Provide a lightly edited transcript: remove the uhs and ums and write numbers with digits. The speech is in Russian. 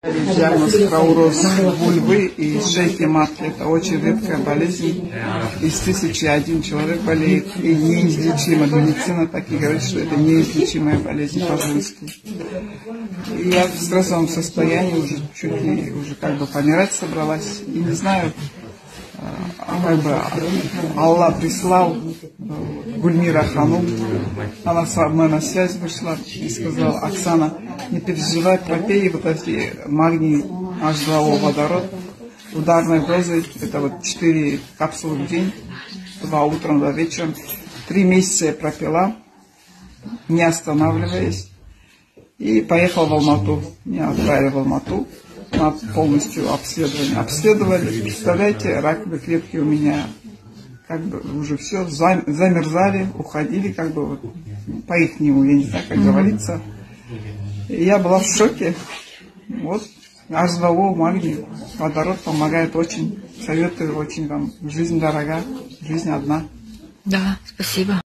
Диагноз флауроз вульвы и шейки матки. Это очень редкая болезнь. Из 1001 человек болеет и неизлечима. Медицина так и говорит, что это неизлечимая болезнь по-женски. И я в стрессовом состоянии уже чуть ли уже как бы помирать собралась. И не знаю, как бы Аллах прислал Гульмира Ханум. Она со мной на связь вышла и сказала: Оксана, не переживай, пропей вот эти магний H2O водород ударной дозой. Это вот 4 капсулы в день, 2 утром, 2 вечером. 3 месяца я пропила, не останавливаясь. И поехал в Алмату. Меня отправили в Алмату на полностью обследование. Обследовали, представляете, раковые клетки у меня как бы уже все замерзали, уходили, как бы вот, по-ихнему, я не знаю, как говорится. И я была в шоке. Вот, H2O, магний, водород помогает очень. Советую очень вам. Жизнь дорога, жизнь одна. Да, спасибо.